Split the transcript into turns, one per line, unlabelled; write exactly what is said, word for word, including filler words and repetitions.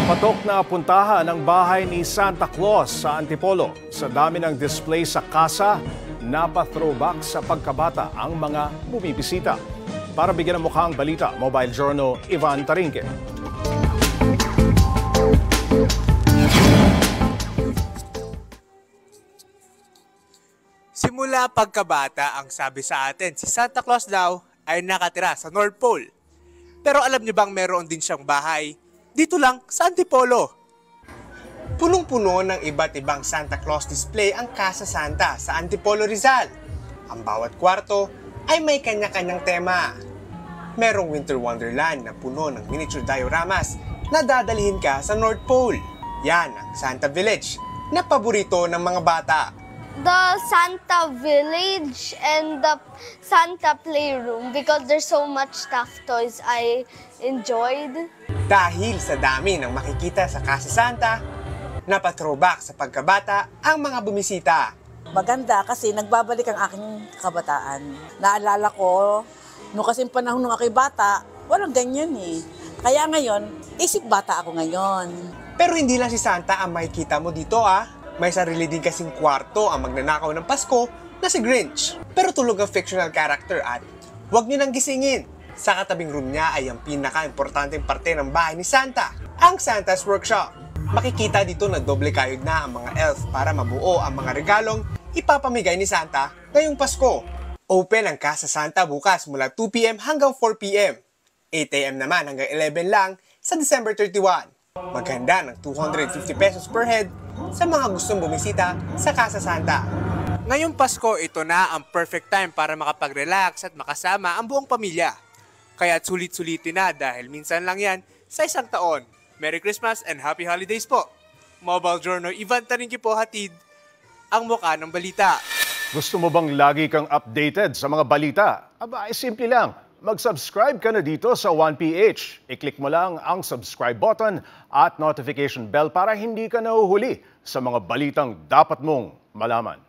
Patok na puntahan ang bahay ni Santa Claus sa Antipolo. Sa dami ng display sa kasa, napa-throwback sa pagkabata ang mga bumibisita. Para bigyan ng mukha ang balita, Mobile Journal Ivan Tarinque.
Simula pagkabata, ang sabi sa atin, si Santa Claus daw ay nakatira sa North Pole. Pero alam niyo bang meron din siyang bahay dito lang sa Antipolo? Punong-puno ng iba't ibang Santa Claus display ang Casa Santa sa Antipolo, Rizal. Ang bawat kwarto ay may kanya-kanyang tema. Merong Winter Wonderland na puno ng miniature dioramas na dadalhin ka sa North Pole. Yan ang Santa Village na paborito ng mga bata.
The Santa Village and the Santa Playroom because there's so much stuffed toys I enjoyed.
Dahil sa dami ng makikita sa Casa Santa, napa-throwback sa pagkabata ang mga bumisita.
Maganda kasi nagbabalik ang aking kabataan. Naalala ko, noong kasing panahon nung ako'y bata, walang ganyan eh. Kaya ngayon, isip bata ako ngayon.
Pero hindi lang si Santa ang makikita mo dito ah. May sarili din kasing kwarto ang magnanakaw ng Pasko na si Grinch. Pero tulog ang fictional character at huwag niyo nang gisingin. Sa katabing room niya ay ang pinaka-importanteng parte ng bahay ni Santa, ang Santa's Workshop. Makikita dito na doble kayod na ang mga elf para mabuo ang mga regalong ipapamigay ni Santa ngayong Pasko. Open ang Casa Santa bukas mula two p m hanggang four p m eight a m naman hanggang eleven lang sa December thirty-one. Maghanda ng two hundred fifty pesos per head sa mga gustong bumisita sa Casa Santa. Ngayong Pasko, ito na ang perfect time para makapag-relax at makasama ang buong pamilya. Kaya't sulit-sulitin na dahil minsan lang yan sa isang taon. Merry Christmas and Happy Holidays po! Mobile Journal Ivan Tarinque po, hatid ang mukha ng balita.
Gusto mo bang lagi kang updated sa mga balita? Aba, ay simple lang. Mag-subscribe ka na dito sa one P H. I-click mo lang ang subscribe button at notification bell para hindi ka nahuhuli sa mga balitang dapat mong malaman.